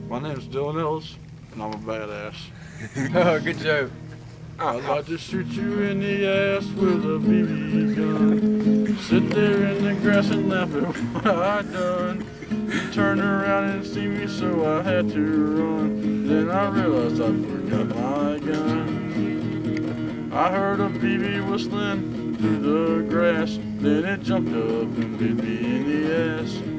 My name's Dillon Ellis, and I'm a badass. Oh, good joke. I'd like to shoot you in the ass with a BB gun. Sit there in the grass and laugh at what I done. You turned around and see me, so I had to run. Then I realized I forgot my gun. I heard a BB whistling through the grass. Then it jumped up and bit me in the ass.